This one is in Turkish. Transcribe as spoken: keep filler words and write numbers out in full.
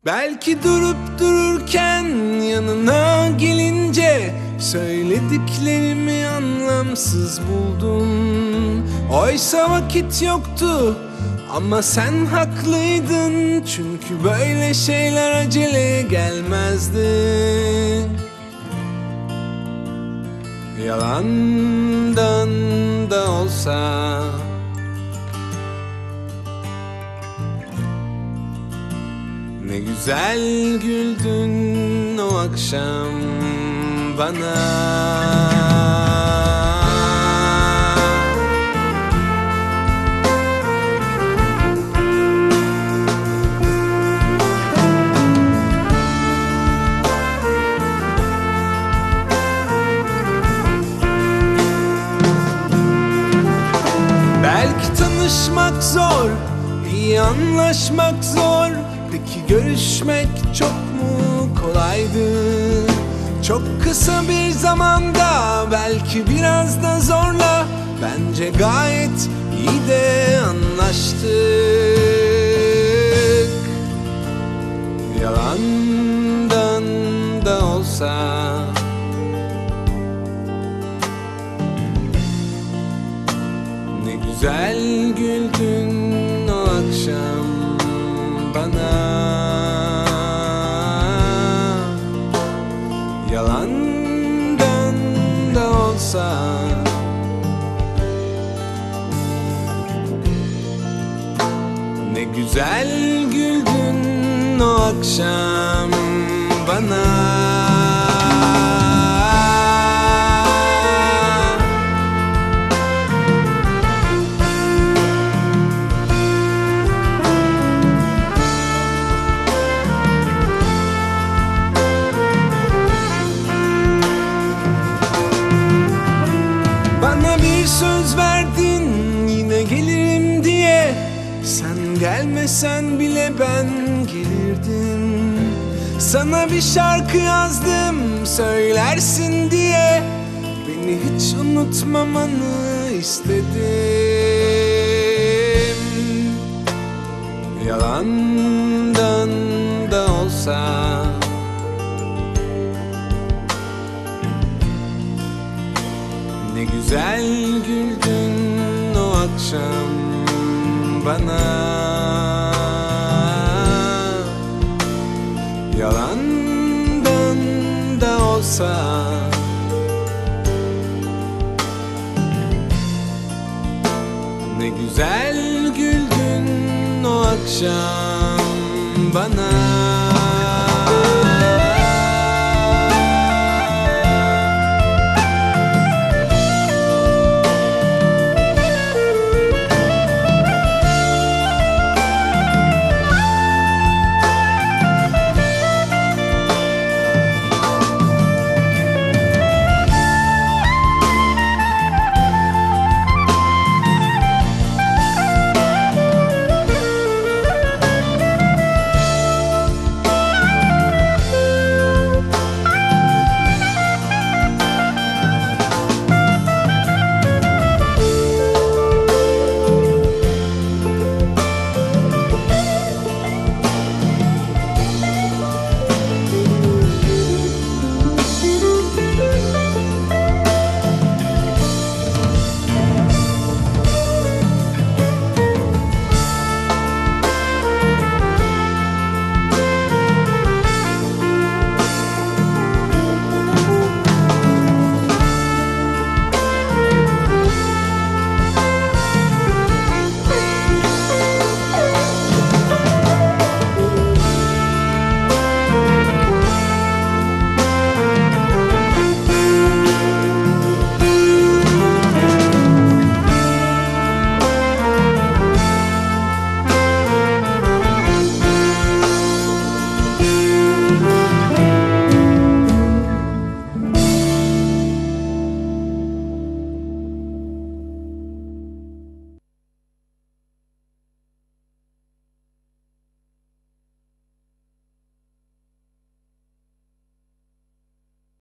Belki durup dururken yanına gelince söylediklerimi anlamsız buldum. Oysa vakit yoktu ama sen haklıydın. Çünkü böyle şeyler acele gelmezdi. Yalandan da olsa ne güzel güldün o akşam bana. Belki tanışmak zor, iyi anlaşmak zor. Peki görüşmek çok mu kolaydı? Çok kısa bir zamanda, belki biraz da zorla, bence gayet iyi de anlaştık. Yalandan da olsa ne güzel güldün o akşam bana. Yalandan da olsa ne güzel güldün o akşam bana. Bana bir söz verdin yine gelirim diye. Sen gelmesen bile ben gelirdim. Sana bir şarkı yazdım söylersin diye. Beni hiç unutmamanı istedim. Yalandan da olsa ne güzel güldün o akşam bana. Yalandan da olsa ne güzel güldün o akşam bana.